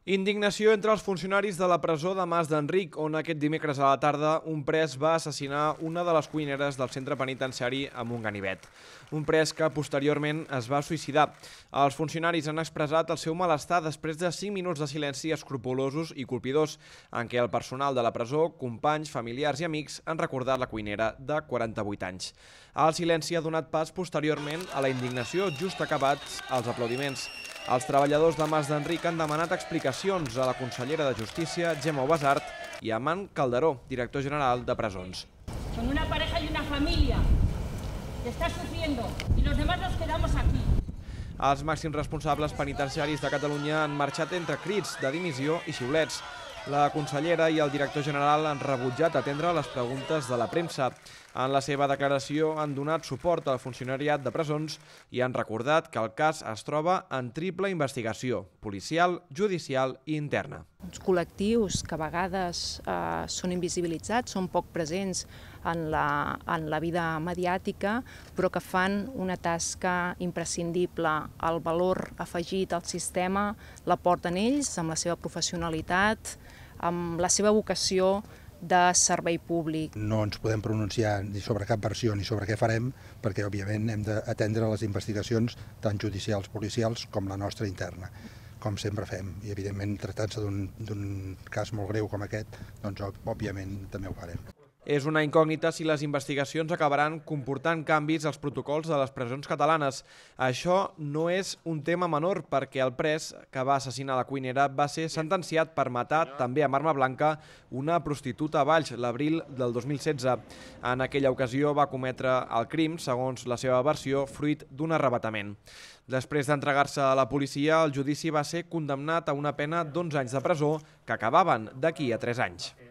Indignació entre els funcionaris de la presó de Mas d'Enric, on aquest dimecres a la tarda un pres va assassinar una de les cuineres del centre penitenciari a Montganivet. Un pres que posteriorment es va suïcidar. Els funcionaris han expressat el seu malestar després de 5 minuts de silenci escrupolosos i colpidors, en què el personal de la presó, companys, familiars i amics han recordat la cuinera de 48 anys. El silenci ha donat pas posteriorment a la indignació, just acabats els aplaudiments. Els treballadors de Mas d'Enric han demanat explicacions a la consellera de Justícia, Gemma Ubasart, i a Man Calderó, director general de Presons. Son una pareja y una familia que está sufriendo y los demás nos quedamos aquí. Els màxims responsables penitenciaris de Catalunya han marxat entre crits de dimissió i xiulets. La consellera i el director general han rebutjat atendre les preguntes de la premsa. En la seva declaració han donat suport al funcionariat de presons i han recordat que el cas es troba en triple investigació, policial, judicial i interna. Uns col·lectius que a vegades són invisibilitzats, són poc presents en la vida mediàtica, però que fan una tasca imprescindible. El valor afegit al sistema l'aporten ells amb la seva professionalitat, amb la seva vocació de servei públic. No ens podem pronunciar ni sobre cap versió ni sobre què farem, perquè òbviament hem d'atendre les investigacions tant judicials, policials com la nostra interna, com sempre fem. I evidentment, tractant-se d'un cas molt greu com aquest, doncs òbviament també ho farem. És una incògnita si les investigacions acabaran comportant canvis als protocols de les presons catalanes. Això no és un tema menor perquè el pres que va assassinar la cuinera va ser sentenciat per matar també amb arma blanca una prostituta a Valls l'abril del 2016. En aquella ocasió va cometre el crim, segons la seva versió, fruit d'un arravatament. Després d'entregar-se a la policia, el judici va ser condemnat a una pena d'11 anys de presó que acabaven d'aquí a 3 anys.